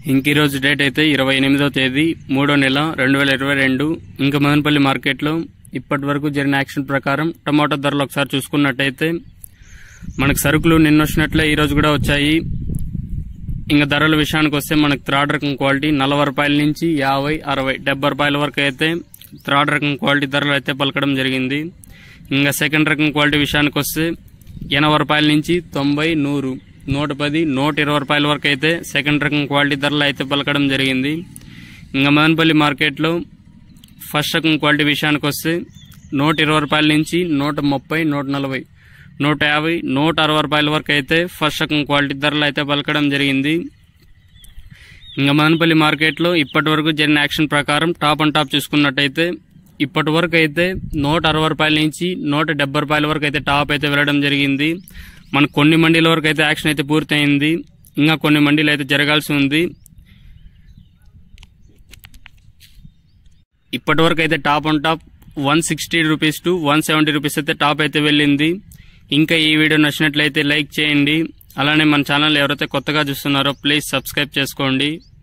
ఈ రోజు డేట్ అయితే 28వ తేదీ 3వ నెల 2022. ఇంకా మదనపల్లి మార్కెట్లో ఇప్పటి వరకు జరిగిన యాక్షన్ ప్రకారం టమాటో ధరలు ఒకసారి చూసుకున్నట్టయితే మనకు సరుకులు నిన్న వచ్చినట్లే ఈ రోజు కూడా వచ్చాయి. ఇంకా ధరల విషయానికి వస్తే మనకు థర్డ్ రకం క్వాలిటీ 40 రూపాయల నుంచి 50, 60, 70 రూపాయల వరకు అయితే థర్డ్ రకం క్వాలిటీ ధరలు అయితే పలకడం జరిగింది. ఇంకా సెకండ్ రకం క్వాలిటీ విషయానికి వస్తే 80 రూపాయల నుంచి 90, 100, 110, 120 రూపాయల వరకు అయితే సెకండ్ రకం క్వాలిటీ ధరలు అయితే పలకడం జరిగింది. ఇంకా మదనపల్లి మార్కెట్లో ఫస్ట్ రకం క్వాలిటీ విషయానికి వస్తే 120 రూపాయల నుంచి 130, 140, 150, 160 రూపాయల వరకు అయితే ఫస్ట్ రకం క్వాలిటీ ధరలు అయితే పలకడం జరిగింది. ఇంకా మదనపల్లి మార్కెట్లో ఇప్పటి వరకు జరిగిన యాక్షన్ ప్రకారం టాప్ అండ్ టాప్ చూసుకున్నట్టయితే ఇప్పటి వరకు అయితే 160 రూపాయల నుంచి 170 రూపాయల వరకు అయితే టాప్ అయితే వెళ్ళడం జరిగింది. మనకు కొన్ని మండీల వరకు అయితే యాక్షన్ అయితే పూర్తయింది. ఇంకా కొన్ని మండీలు అయితే జరగాల్సి ఉంది. ఇప్పటి వరకు అయితే top and top 160 rupees to 170 rupees అయితే టాప్ అయితే వెళ్ళింది. ఇంకా ఈ వీడియో నచ్చినట్లయితే లైక్ చేయండి. అలానే మన ఛానల్ ఎవరైతే కొత్తగా చూస్తున్నారో ప్లీజ్ సబ్స్క్రైబ్ చేసుకోండి.